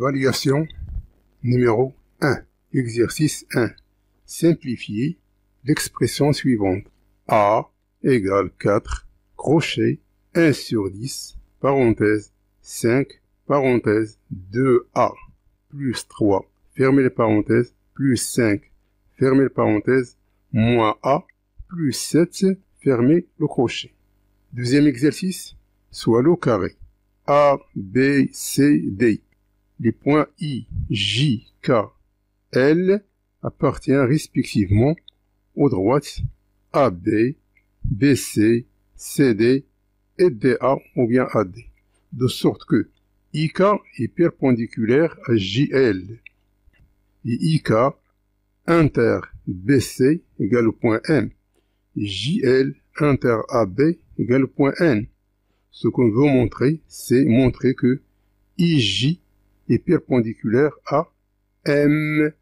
L'évaluation numéro 1. Exercice 1. Simplifier l'expression suivante. A égale 4, crochet, 1 sur 10, parenthèse, 5, parenthèse, 2A, plus 3, fermez les parenthèses, plus 5, fermez les parenthèses, moins A, plus 7, fermez le crochet. Deuxième exercice, soit le carré. A, B, C, D. Les points I, J, K, L appartiennent respectivement aux droites AB, BC, CD et DA ou bien AD, de sorte que IK est perpendiculaire à JL et IK inter BC égale au point M et JL inter AB égale au point N. Ce qu'on veut montrer, c'est montrer que IJ est perpendiculaire à MN.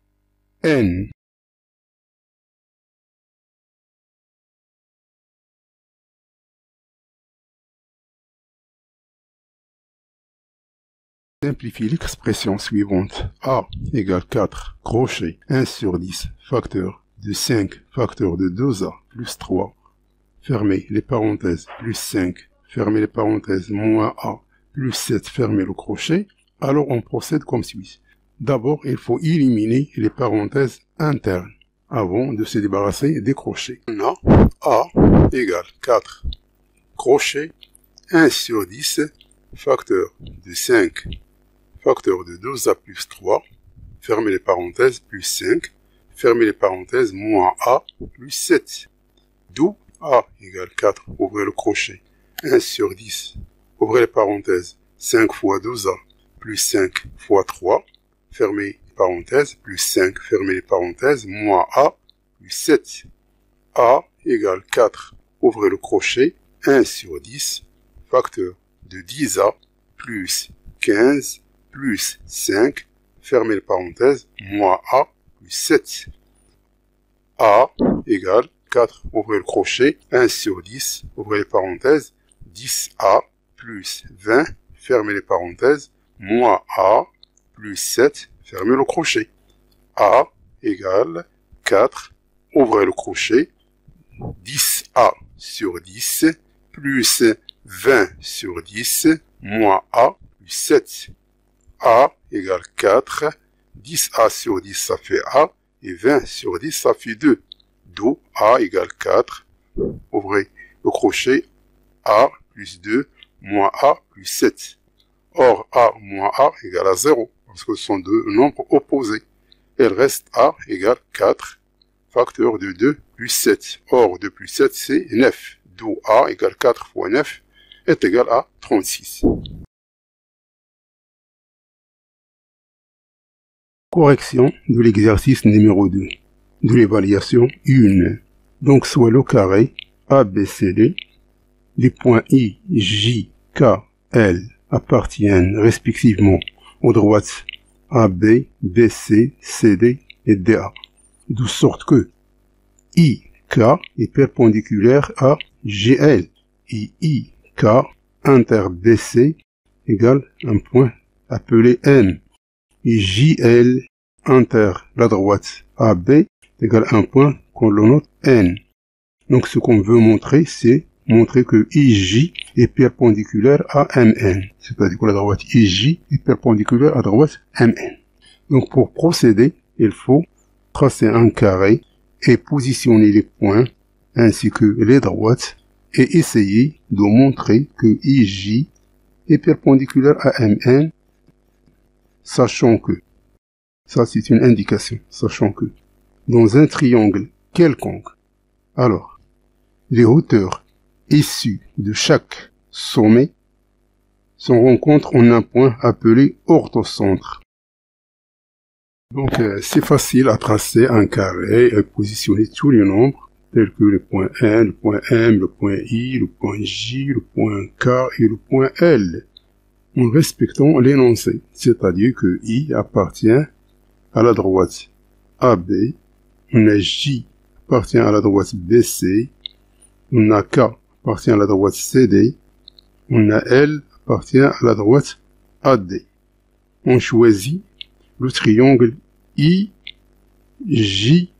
Simplifie l'expression suivante. A égale 4, crochet, 1 sur 10, facteur de 5, facteur de 2A, plus 3, fermez les parenthèses, plus 5, fermez les parenthèses, moins A, plus 7, fermez le crochet. Alors on procède comme suit. D'abord, il faut éliminer les parenthèses internes avant de se débarrasser des crochets. On a A égale 4, crochet, 1 sur 10, facteur de 5, facteur de 2A plus 3, fermez les parenthèses, plus 5, fermez les parenthèses, moins A, plus 7. D'où A égale 4, ouvrez le crochet, 1 sur 10, ouvrez les parenthèses, 5 fois 2A, plus 5 fois 3, fermez les parenthèses, plus 5, fermez les parenthèses, moins A, plus 7. A égale 4, ouvrez le crochet, 1 sur 10, facteur de 10A, plus 15, plus 5, fermez les parenthèses, moins A, plus 7. A égale 4, ouvrez le crochet, 1 sur 10, ouvrez les parenthèses, 10A, plus 20, fermez les parenthèses, moins A, plus 7, fermez le crochet. A égale 4, ouvrez le crochet, 10A sur 10, plus 20 sur 10, moins A, plus 7. A égale 4, 10A sur 10 ça fait A, et 20 sur 10 ça fait 2. D'où A égale 4, ouvrez le crochet, A plus 2, moins A plus 7. Or A moins A égale à 0, parce que ce sont deux nombres opposés. Il reste A égale 4, facteur de 2 plus 7. Or 2 plus 7 c'est 9, d'où A égale 4 fois 9 est égal à 36. Correction de l'exercice numéro 2, de l'évaluation 1. Donc soit le carré ABCD, les points I, J, K, L appartiennent respectivement aux droites AB, BC, CD et DA, de sorte que IK est perpendiculaire à GL et IK inter BC égale un point appelé N. Et JL inter la droite AB égale un point qu'on le note N. Donc ce qu'on veut montrer, c'est montrer que IJ est perpendiculaire à MN. C'est-à-dire que la droite IJ est perpendiculaire à la droite MN. Donc pour procéder, il faut tracer un carré et positionner les points ainsi que les droites et essayer de montrer que IJ est perpendiculaire à MN, sachant que, ça c'est une indication, sachant que dans un triangle quelconque, alors, les hauteurs issues de chaque sommet se rencontrent en un point appelé orthocentre. Donc c'est facile à tracer un carré et positionner tous les nombres, tels que le point N, le point M, le point I, le point J, le point K et le point L, en respectant l'énoncé, c'est-à-dire que I appartient à la droite AB, on a J appartient à la droite BC, on a K appartient à la droite CD, on a L appartient à la droite AD. on choisit le triangle IJN.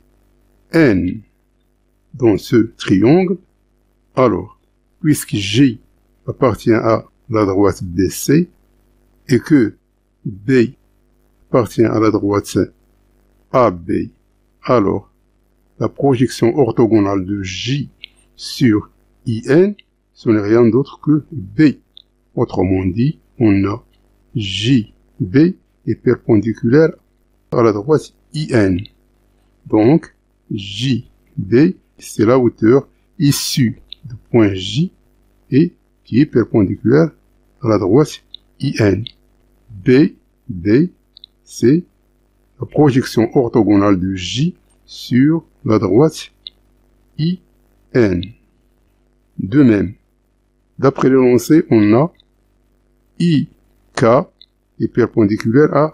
Dans ce triangle, alors, puisque J appartient à la droite BC et que B appartient à la droite AB, alors la projection orthogonale de J sur IN, ce n'est rien d'autre que B. Autrement dit, on a JB est perpendiculaire à la droite IN. Donc, JB, c'est la hauteur issue du point J et qui est perpendiculaire à la droite IN. B, c'est la projection orthogonale de J sur la droite IN. De même, d'après l'énoncé, on a IK est perpendiculaire à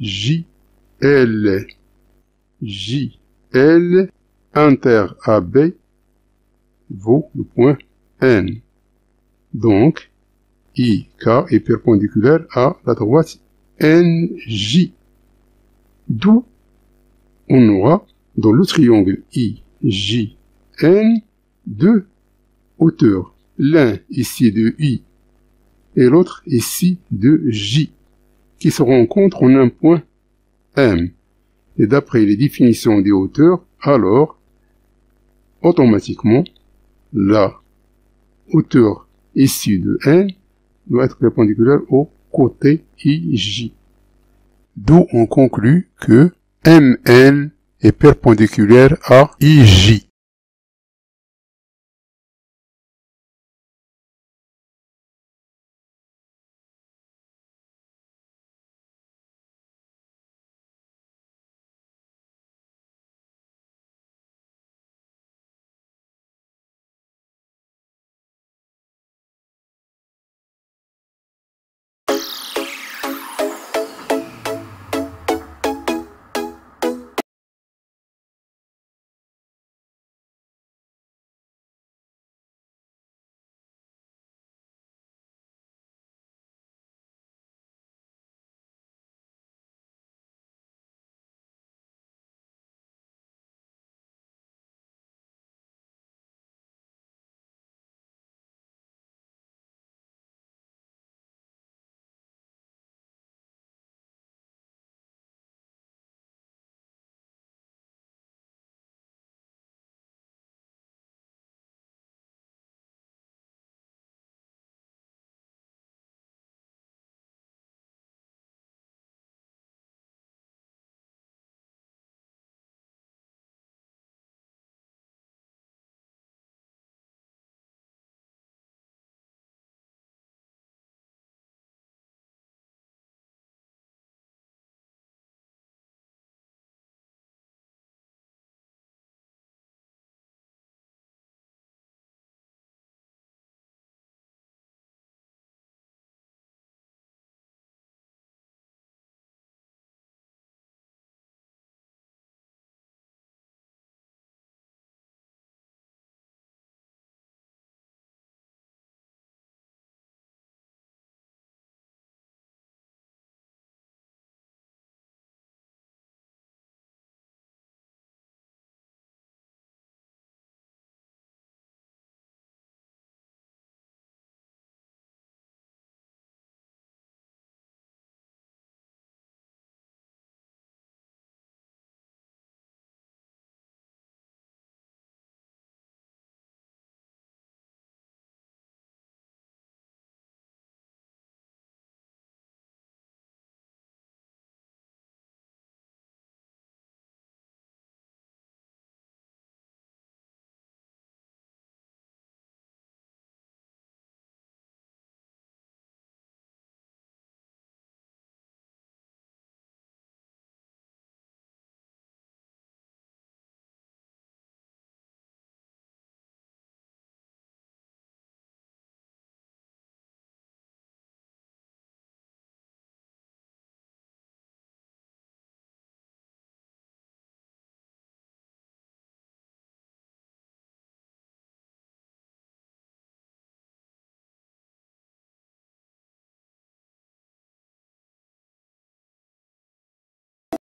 JL. JL inter AB vaut le point N. Donc, IK est perpendiculaire à la droite NJ. D'où on aura dans le triangle IJN deux hauteurs. L'un ici de I et l'autre ici de J, qui se rencontrent en un point M. Et d'après les définitions des hauteurs, alors, automatiquement, la hauteur issue de N doit être perpendiculaire au côté IJ. D'où on conclut que MN est perpendiculaire à IJ.